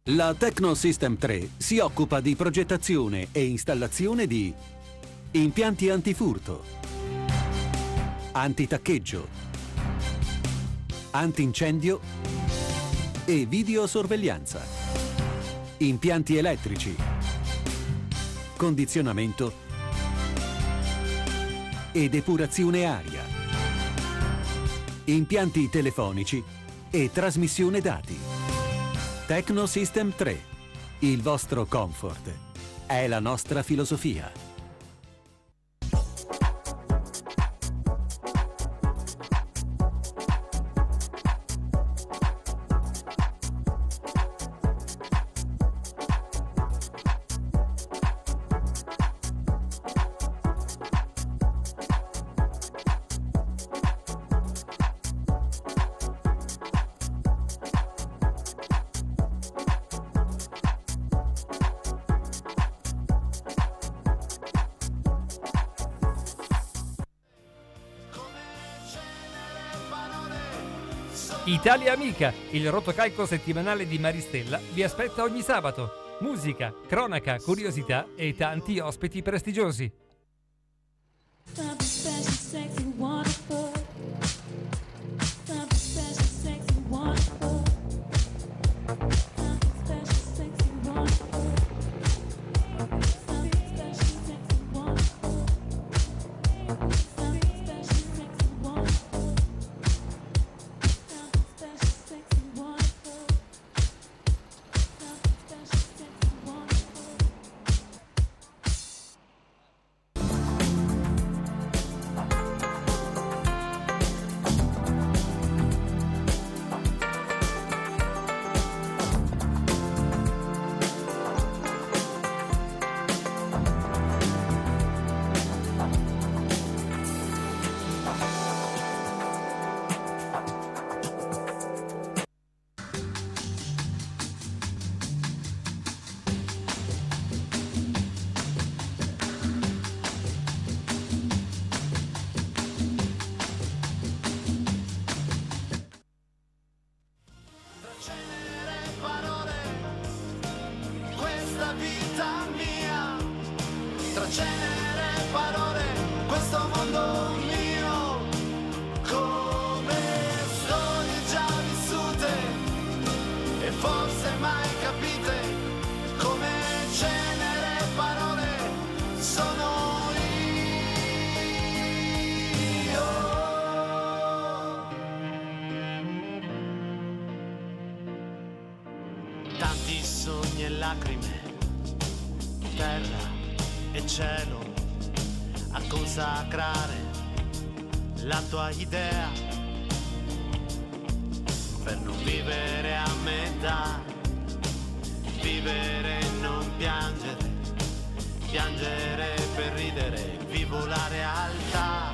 La Tecnosystem 3 si occupa di progettazione e installazione di impianti antifurto, antitaccheggio, antincendio e videosorveglianza, impianti elettrici, condizionamento e depurazione aria, impianti telefonici e trasmissione dati. Tecnosystem 3. Il vostro comfort è la nostra filosofia. Italia Amica, il rotocalco settimanale di Maristella, vi aspetta ogni sabato. Musica, cronaca, curiosità e tanti ospiti prestigiosi. Tanti sogni e lacrime, terra e cielo, a consacrare la tua idea, per non vivere a metà, vivere e non piangere, piangere per ridere, vivo la realtà,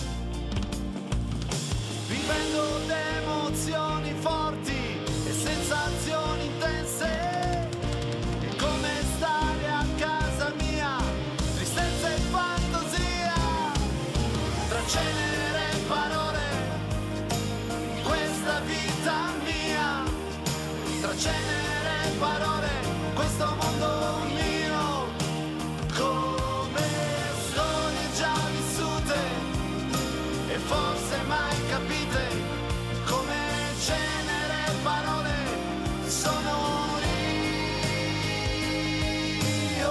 vivendo le emozioni forti e sensazioni intense, è come stare a casa mia, tristezza e fantasia, tra cenere e parole, questa vita mia, tra cenere e parole, questo mondo mio, come storie già vissute e forse mai capite, come cenere e parole sono io.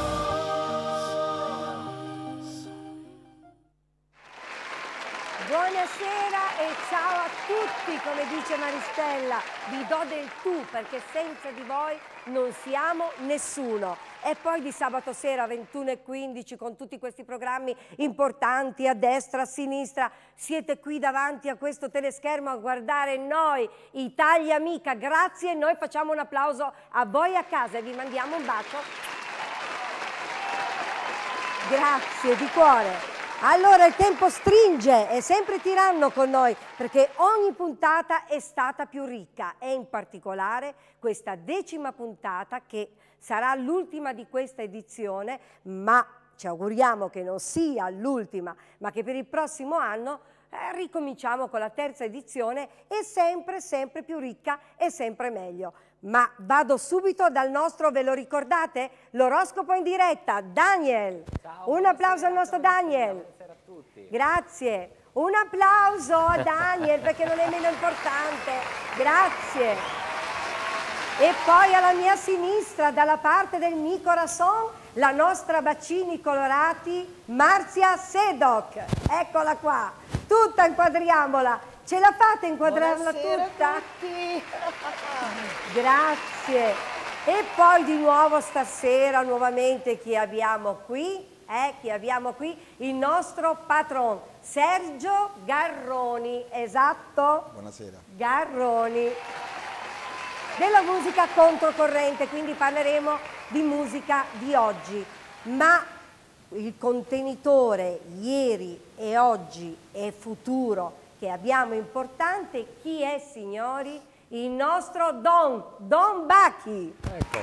Buonasera e ciao a tutti, come dice Maristella, vi do del tu perché senza di voi non siamo nessuno. E poi di sabato sera 21:15 con tutti questi programmi importanti a destra, a sinistra, siete qui davanti a questo teleschermo a guardare noi, Italia Amica, grazie, e noi facciamo un applauso a voi a casa e vi mandiamo un bacio. Grazie di cuore. Allora il tempo stringe e sempre tiranno con noi perché ogni puntata è stata più ricca e in particolare questa 10ª puntata che sarà l'ultima di questa edizione, ma ci auguriamo che non sia l'ultima, ma che per il prossimo anno ricominciamo con la terza edizione e sempre più ricca e sempre meglio. Ma vado subito dal nostro, ve lo ricordate? L'oroscopo in diretta, Daniel. Ciao, Un applauso al nostro Daniel. Buonasera a tutti. Grazie. Un applauso a Daniel perché non è meno importante. Grazie. E poi alla mia sinistra, dalla parte del Mi Corazon, la nostra Bacini Colorati, Marzia Sedoc. Eccola qua. Tutta inquadriamola. Ce la fate a inquadrarla tutta? A tutti. Grazie. E poi di nuovo stasera, nuovamente, chi abbiamo qui? Chi abbiamo qui? Il nostro patron, Sergio Garroni, esatto? Buonasera. Garroni. Della musica controcorrente, quindi parleremo di musica di oggi. Ma il contenitore ieri e oggi e futuro che abbiamo importante, chi è, signori? Il nostro Don Bacchi. Ecco.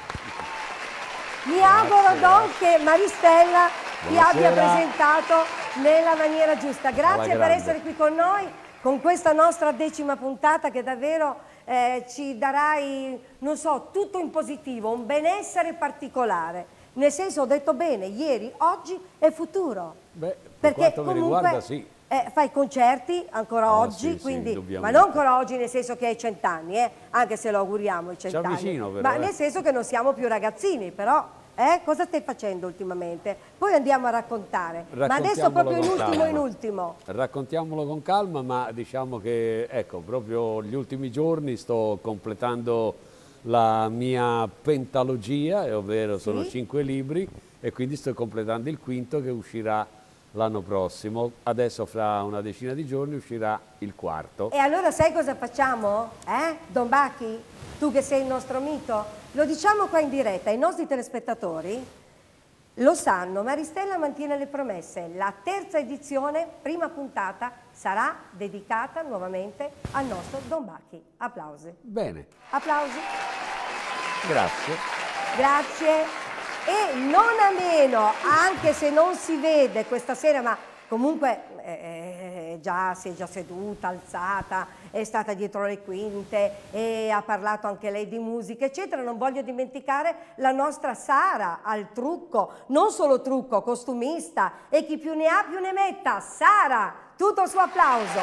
Mi auguro, Don, che Maristella ti abbia Buonasera. presentato nella maniera giusta. Grazie per grande. essere qui con noi, con questa nostra 10ª puntata che davvero ci darai, non so, tutto in positivo, un benessere particolare. Nel senso, ho detto bene, ieri, oggi e futuro. Beh, per quanto mi riguarda, sì. Fai concerti ancora oggi, sì, quindi, ma indubbiamente. non ancora oggi nel senso che hai 100 anni, anche se lo auguriamo i 100 anni. avvicino, però, ma nel senso che non siamo più ragazzini, però cosa stai facendo ultimamente? Poi andiamo a raccontare. Ma adesso proprio in ultimo. Raccontiamolo con calma, ma diciamo che, ecco, proprio gli ultimi giorni sto completando la mia pentalogia, ovvero sono 5 libri, e quindi sto completando il quinto che uscirà l'anno prossimo. Adesso fra una decina di giorni uscirà il quarto. E allora sai cosa facciamo? Don Bacchi, tu che sei il nostro mito, lo diciamo qua in diretta, i nostri telespettatori lo sanno, Maristella mantiene le promesse. La terza edizione, prima puntata, sarà dedicata nuovamente al nostro Don Bacchi. Applausi. Bene. Applausi. Grazie. Grazie. E non a meno, anche se non si vede questa sera, ma comunque si è già seduta, alzata, è stata dietro le quinte e ha parlato anche lei di musica, eccetera. Non voglio dimenticare la nostra Sara al trucco, non solo trucco, costumista, e chi più ne ha più ne metta. Sara, tutto il suo applauso.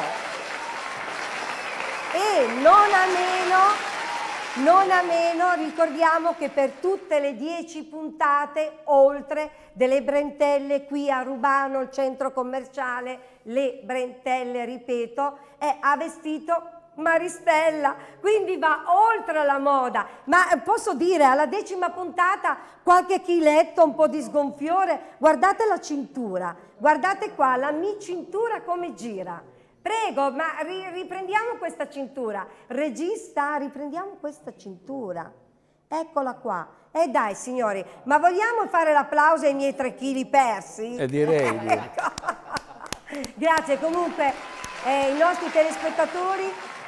E non a meno, ricordiamo che per tutte le 10 puntate, oltre delle Brentelle qui a Rubano, il centro commerciale, le Brentelle, ripeto, ha vestito Maristella, quindi va oltre la moda. Ma posso dire, alla 10ª puntata, qualche chiletto, un po' di sgonfiore, guardate la cintura, guardate qua, la mia cintura come gira. Prego, ma riprendiamo questa cintura. Regista, riprendiamo questa cintura. Eccola qua. E dai, signori, ma vogliamo fare l'applauso ai miei 3 chili persi? Direi. Ecco. Grazie, comunque i nostri telespettatori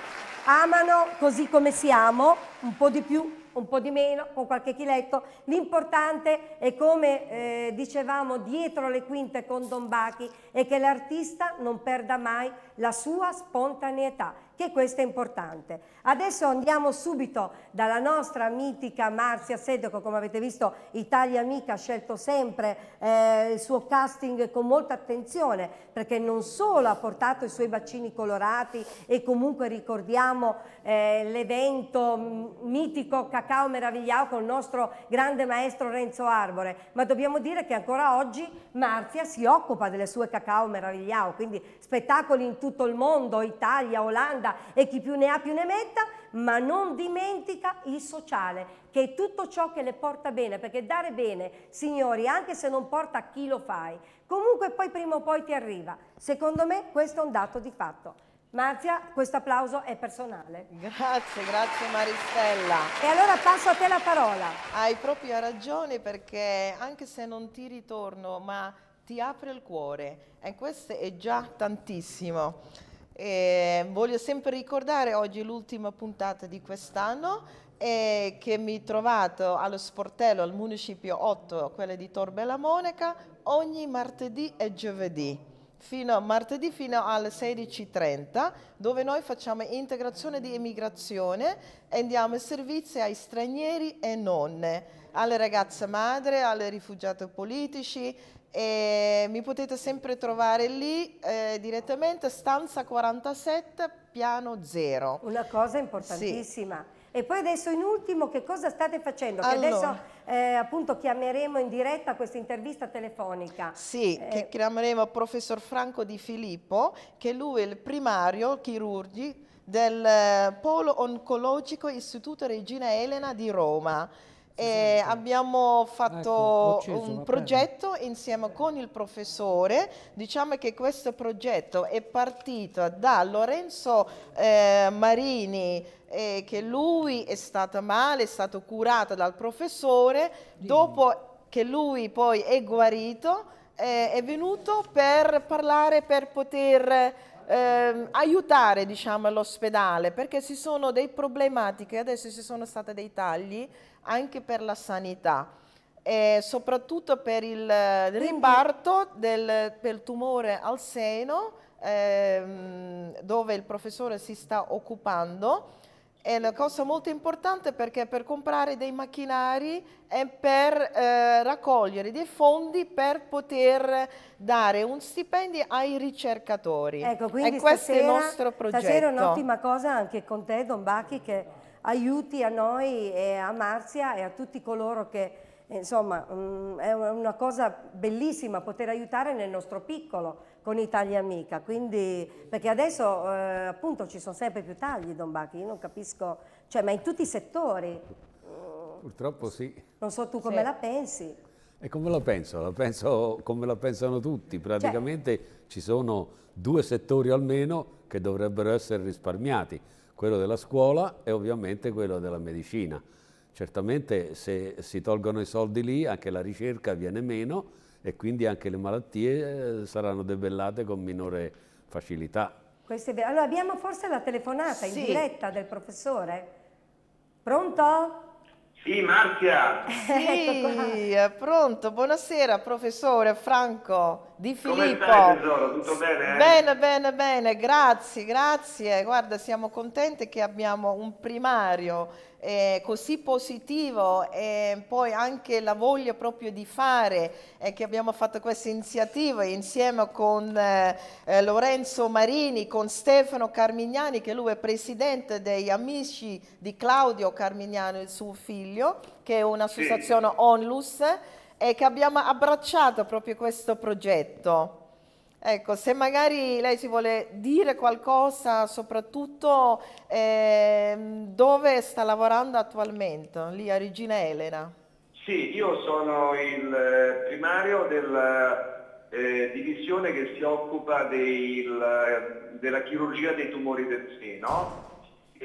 amano così come siamo, un po' di più, un po' di meno, con qualche chiletto. L'importante è, come dicevamo dietro le quinte con Don Bacchi, è che l'artista non perda mai la sua spontaneità, che questo è importante. Adesso andiamo subito dalla nostra mitica Marzia Sedoc. Come avete visto, Italia Amica ha scelto sempre il suo casting con molta attenzione, perché non solo ha portato i suoi bacini colorati e comunque ricordiamo l'evento mitico Cacao Meravigliao con il nostro grande maestro Renzo Arbore, ma dobbiamo dire che ancora oggi Marzia si occupa delle sue Cacao Meravigliao, quindi spettacoli in tutto il mondo, Italia, Olanda e chi più ne ha più ne metta, ma non dimentica il sociale, che è tutto ciò che le porta bene, perché dare bene, signori, anche se non porta a chi lo fai, comunque poi prima o poi ti arriva. Secondo me questo è un dato di fatto. Marzia, questo applauso è personale. Grazie, grazie Maristella. E allora passo a te la parola. Hai proprio ragione, perché anche se non ti ritorno, ma ti apre il cuore, e questo è già tantissimo. Voglio sempre ricordare oggi l'ultima puntata di quest'anno, che mi trovato allo sportello al Municipio 8, quella di Tor Bella Monica, ogni martedì e giovedì. martedì fino alle 16:30, dove noi facciamo integrazione di immigrazione e diamo servizi ai stranieri e nonne, alle ragazze madri, alle rifugiate politici. E mi potete sempre trovare lì direttamente, stanza 47, piano 0. Una cosa importantissima. Sì. E poi adesso in ultimo che cosa state facendo? Che allora, adesso appunto chiameremo in diretta questa intervista telefonica. Sì, che chiameremo il professor Franco Di Filippo, che lui è il primario chirurgi del Polo Oncologico Istituto Regina Elena di Roma. E abbiamo fatto un progetto insieme con il professore. Diciamo che questo progetto è partito da Lorenzo Marini, che lui è stato male, è stato curato dal professore. Dopo che lui poi è guarito, è venuto per parlare, per poter aiutare, diciamo, l'ospedale, perché ci sono dei problematiche. Adesso ci sono stati dei tagli anche per la sanità, soprattutto per il riparto del tumore al seno, dove il professore si sta occupando. È una cosa molto importante perché per comprare dei macchinari e per raccogliere dei fondi per poter dare un stipendio ai ricercatori. Ecco, quindi e questo è il nostro progetto. Stasera è un'ottima cosa anche con te, Don Bacchi, che aiuti a noi e a Marzia e a tutti coloro che, insomma, è una cosa bellissima poter aiutare nel nostro piccolo con Italia Amica, quindi, perché adesso appunto ci sono sempre più tagli, Don Bacchi, io non capisco, cioè, ma in tutti i settori. Purtroppo sì. Non so tu come la pensi. E come la penso? La penso come la pensano tutti, praticamente ci sono 2 settori almeno che dovrebbero essere risparmiati, quello della scuola e ovviamente quello della medicina. Certamente se si tolgono i soldi lì anche la ricerca viene meno e quindi anche le malattie saranno debellate con minore facilità. Questo è vero. Allora abbiamo forse la telefonata in diretta del professore? Pronto? Sì, Marzia. Sì, è pronto. Buonasera, professore Franco Di Filippo. Come stai, tesoro? Tutto bene? Bene, bene, bene. Grazie, grazie. Guarda, siamo contenti che abbiamo un primario così positivo e poi anche la voglia proprio di fare e che abbiamo fatto questa iniziativa insieme con Lorenzo Marini, con Stefano Carmignani, che lui è presidente degli amici di Claudio Carmignani, il suo figlio, che è un'associazione Onlus, e che abbiamo abbracciato proprio questo progetto. Ecco, se magari lei si vuole dire qualcosa, soprattutto dove sta lavorando attualmente, lì a Regina Elena. Sì, io sono il primario della divisione che si occupa della chirurgia dei tumori del seno,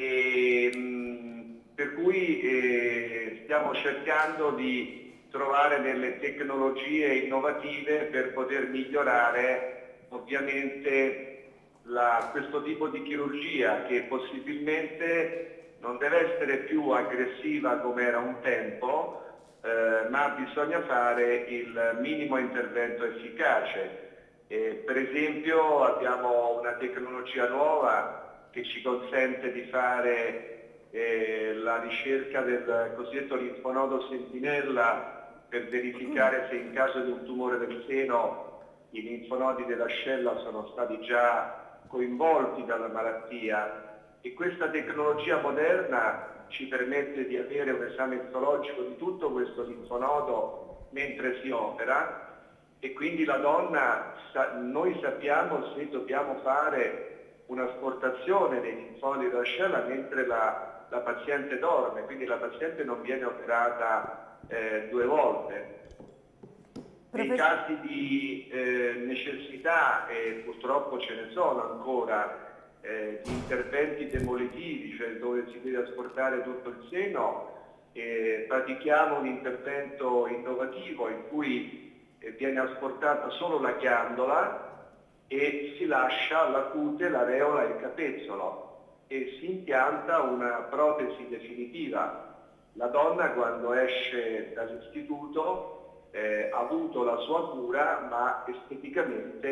per cui stiamo cercando di trovare delle tecnologie innovative per poter migliorare ovviamente questo tipo di chirurgia, che possibilmente non deve essere più aggressiva come era un tempo, ma bisogna fare il minimo intervento efficace. Per esempio abbiamo una tecnologia nuova che ci consente di fare la ricerca del cosiddetto linfonodo sentinella per verificare se in caso di un tumore del seno i linfonodi dell'ascella sono stati già coinvolti dalla malattia, e questa tecnologia moderna ci permette di avere un esame istologico di tutto questo linfonodo mentre si opera, e quindi la donna, noi sappiamo se dobbiamo fare un'asportazione dei linfonodi dell'ascella mentre la paziente dorme, quindi la paziente non viene operata 2 volte. Nei casi di necessità, e purtroppo ce ne sono ancora, di interventi demolitivi, cioè dove si deve asportare tutto il seno, pratichiamo un intervento innovativo in cui viene asportata solo la ghiandola e si lascia la cute, l'areola e il capezzolo e si impianta una protesi definitiva. La donna, quando esce dall'istituto, ha avuto la sua cura, ma esteticamente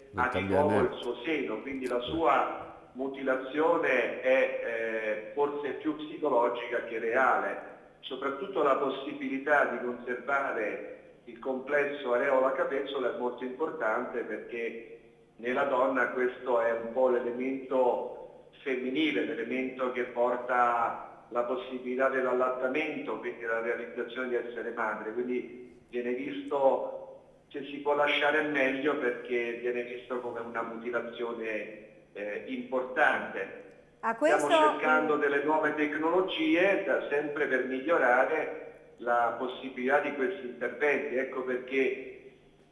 ha di nuovo il suo seno, quindi la sua mutilazione è forse più psicologica che reale. Soprattutto la possibilità di conservare il complesso areola-capezzola è molto importante, perché nella donna questo è un po' l'elemento femminile, l'elemento che porta la possibilità dell'allattamento, quindi la realizzazione di essere madre. Quindi viene visto, se si può lasciare meglio, perché viene visto come una mutilazione importante. Stiamo cercando delle nuove tecnologie sempre per migliorare la possibilità di questi interventi. Ecco perché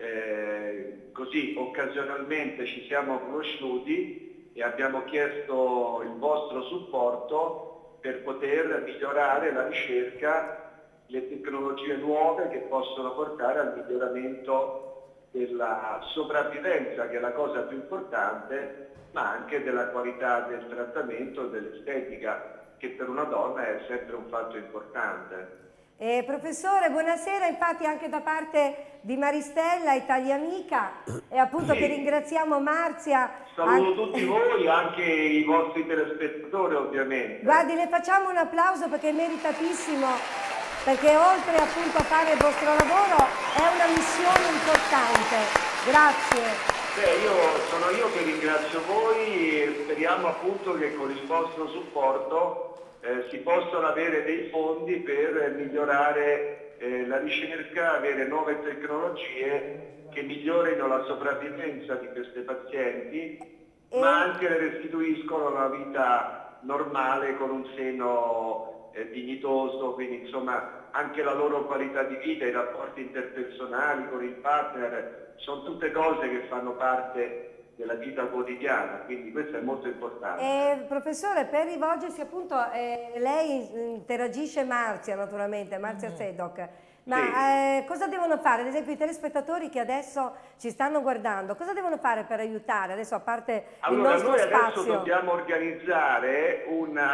così occasionalmente ci siamo conosciuti e abbiamo chiesto il vostro supporto per poter migliorare la ricerca, le tecnologie nuove che possono portare al miglioramento della sopravvivenza, che è la cosa più importante, ma anche della qualità del trattamento e dell'estetica, che per una donna è sempre un fatto importante. Professore, buonasera, infatti anche da parte di Maristella, Italia Amica, e appunto che ringraziamo Marzia. Saluto tutti voi, anche i vostri telespettatori ovviamente. Guardi, le facciamo un applauso perché è meritatissimo, perché oltre appunto a fare il vostro lavoro è una missione importante. Grazie. Sono io che ringrazio voi e speriamo appunto che con il vostro supporto si possano avere dei fondi per migliorare la ricerca, avere nuove tecnologie che migliorino la sopravvivenza di queste pazienti, ma anche le restituiscono una vita normale con un seno dignitoso, quindi insomma anche la loro qualità di vita, i rapporti interpersonali con il partner, sono tutte cose che fanno parte della vita quotidiana, quindi questo è molto importante. Professore, per rivolgersi appunto, lei interagisce Marzia naturalmente, Marzia Sedoc, ma cosa devono fare? Ad esempio i telespettatori che adesso ci stanno guardando, cosa devono fare per aiutare adesso, a parte il nostro spazio? Noi adesso dobbiamo organizzare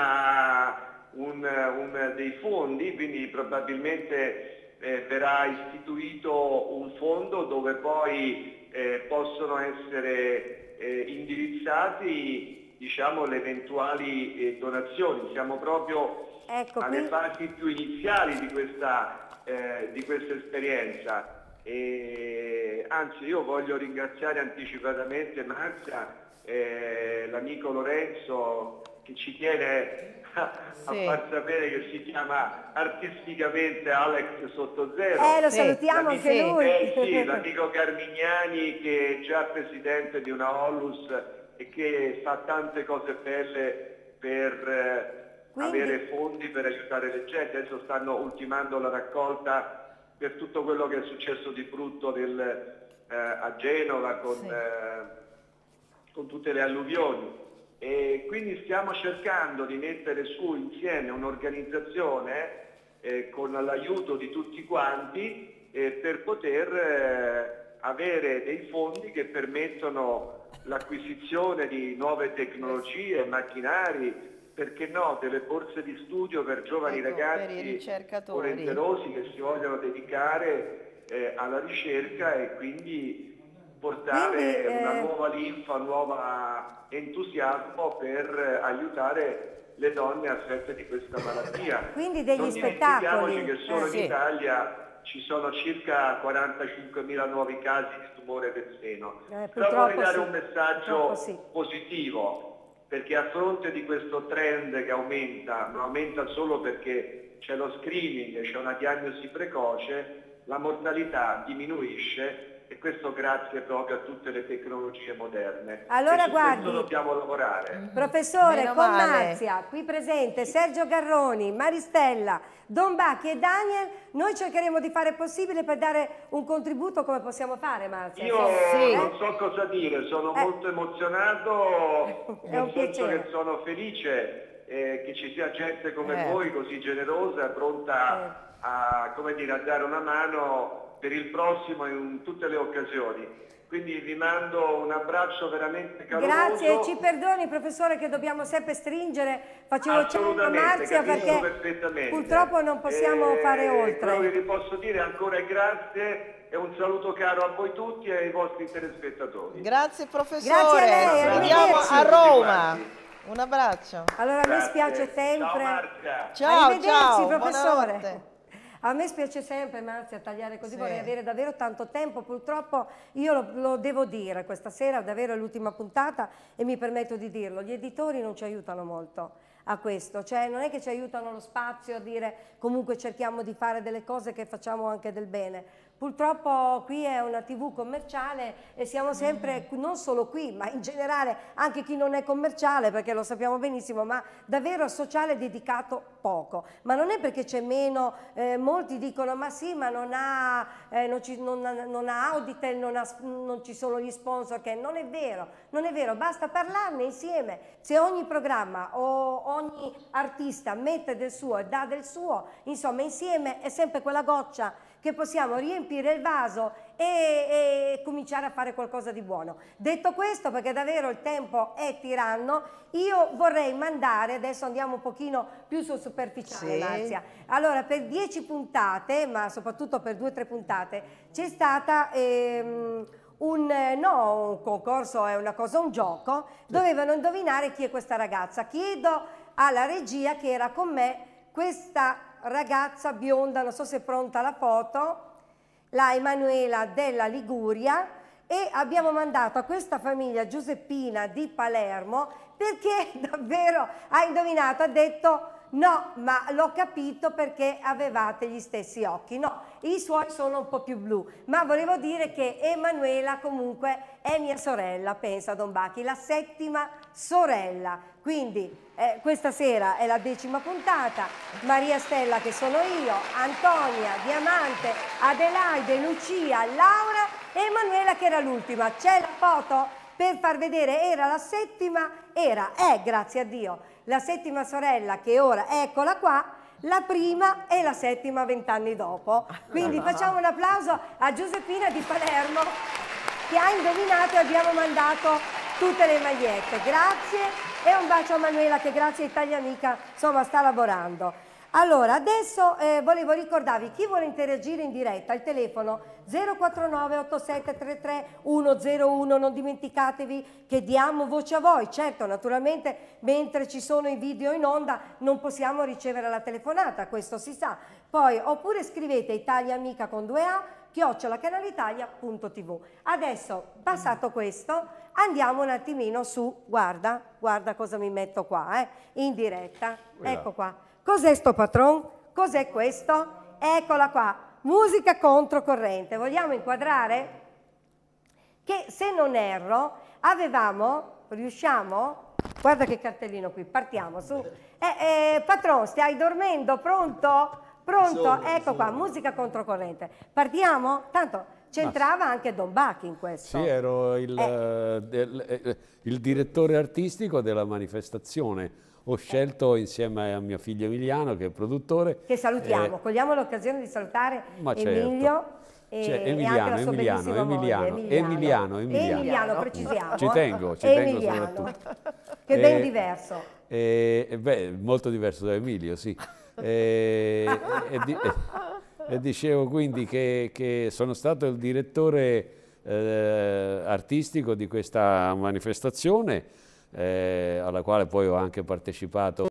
dei fondi, quindi probabilmente verrà istituito un fondo dove poi possono essere indirizzati, diciamo, le eventuali donazioni. Siamo proprio alle fasi più iniziali di questa esperienza. Anzi, io voglio ringraziare anticipatamente Marzia, l'amico Lorenzo, che ci tiene a far sapere che si chiama artisticamente Alex Sottozero. Lo salutiamo anche lui. Sì, l'amico Carmignani, che è già presidente di una Onlus e che fa tante cose belle per avere fondi per aiutare le gente. Adesso stanno ultimando la raccolta per tutto quello che è successo di brutto a Genova con tutte le alluvioni. E quindi stiamo cercando di mettere su insieme un'organizzazione con l'aiuto di tutti quanti per poter avere dei fondi che permettono l'acquisizione di nuove tecnologie, macchinari, perché no, delle borse di studio per giovani ragazzi volenterosi che si vogliono dedicare alla ricerca e quindi portare una nuova linfa, un nuovo entusiasmo per aiutare le donne affette di questa malattia. Quindi degli non spettacoli. dimentichiamoci che solo in Italia ci sono circa 45.000 nuovi casi di tumore del seno. Però vorrei dare un messaggio positivo, perché a fronte di questo trend che aumenta, non aumenta solo perché c'è lo screening, c'è una diagnosi precoce, la mortalità diminuisce, e questo grazie proprio a tutte le tecnologie moderne. Allora guardi, questo dobbiamo lavorare. Professore, con Marzia, qui presente, Sergio Garroni, Maristella, Don Bacchi e Daniel, noi cercheremo di fare il possibile per dare un contributo. Come possiamo fare, Marzia? Io non so cosa dire, sono molto emozionato, nel senso che sono felice che ci sia gente come voi, così generosa, pronta a, come dire, a dare una mano per il prossimo in tutte le occasioni. quindi vi mando un abbraccio veramente caloroso. Grazie, ci perdoni professore che dobbiamo sempre stringere, facevo cenno a Marzia perché purtroppo non possiamo fare oltre. Quello che vi posso dire ancora è grazie e un saluto caro a voi tutti e ai vostri telespettatori. Grazie professore, Grazie a lei, andiamo a Roma. Un abbraccio. Allora a me spiace sempre. Ciao Marzia. Ciao, Arrivederci, ciao, professore. buonanotte. A me spiace sempre, Marzia, tagliare così, Sì. vorrei avere davvero tanto tempo, purtroppo io lo devo dire, questa sera davvero è l'ultima puntata e mi permetto di dirlo, gli editori non ci aiutano molto a questo, cioè non è che ci aiutano lo spazio a dire comunque cerchiamo di fare delle cose che facciamo anche del bene. Purtroppo qui è una TV commerciale e siamo sempre, non solo qui, ma in generale anche chi non è commerciale, perché lo sappiamo benissimo, ma davvero sociale dedicato poco. Ma non è perché c'è meno, molti dicono ma sì, ma non ha Auditel, non ci sono gli sponsor, che non è vero, non è vero, basta parlarne insieme. Se ogni programma o ogni artista mette del suo e dà del suo, insomma insieme è sempre quella goccia che possiamo riempire il vaso e cominciare a fare qualcosa di buono. Detto questo, perché davvero il tempo è tiranno, io vorrei mandare, adesso andiamo un pochino più sul superficiale, Sì. Marzia. Allora, per 10 puntate, ma soprattutto per 2 o 3 puntate, c'è stata un concorso, è una cosa, un gioco, dovevano indovinare chi è questa ragazza. Chiedo alla regia che era con me questa ragazza bionda, non so se è pronta la foto, la Emanuela della Liguria, e abbiamo mandato a questa famiglia Giuseppina di Palermo perché davvero ha indovinato, ha detto no, ma l'ho capito perché avevate gli stessi occhi. No, i suoi sono un po' più blu, ma volevo dire che Emanuela comunque è mia sorella, pensa Don Bacchi, la 7ª sorella. Quindi questa sera è la 10ª puntata, Maria Stella che sono io, Antonia, Diamante, Adelaide, Lucia, Laura e Emanuela che era l'ultima. C'è la foto per far vedere, era la 7ª, grazie a Dio, la 7ª sorella che ora, eccola qua, la prima e la 7ª 20 anni dopo. Quindi facciamo un applauso a Giuseppina di Palermo che ha indovinato e abbiamo mandato tutte le magliette. Grazie. E un bacio a Manuela che grazie a Italia Amica insomma sta lavorando. Allora adesso volevo ricordarvi chi vuole interagire in diretta, il telefono 049 8733 101, non dimenticatevi che diamo voce a voi. Certo, naturalmente mentre ci sono i video in onda non possiamo ricevere la telefonata, questo si sa. Poi oppure scrivete Italia Amica con 2A @canalitalia.tv. Adesso, passato questo, andiamo un attimino su, guarda cosa mi metto qua, in diretta, ecco qua. Cos'è sto patron? Cos'è questo? Eccola qua, musica controcorrente. Vogliamo inquadrare? Che se non erro, riusciamo? Guarda che cartellino qui, partiamo su. Patron, stai dormendo? Pronto? Pronto? Ecco qua, musica controcorrente. Partiamo? Tanto c'entrava anche Don Bacchi in questo. Sì, ero il direttore artistico della manifestazione. Ho scelto insieme a mio figlio Emiliano, che è produttore. Che salutiamo, cogliamo l'occasione di salutare Emilio. Emiliano, precisiamo. Ci tengo soprattutto. Che ben diverso. Molto diverso da Emilio, sì. E dicevo quindi che sono stato il direttore artistico di questa manifestazione, alla quale poi ho anche partecipato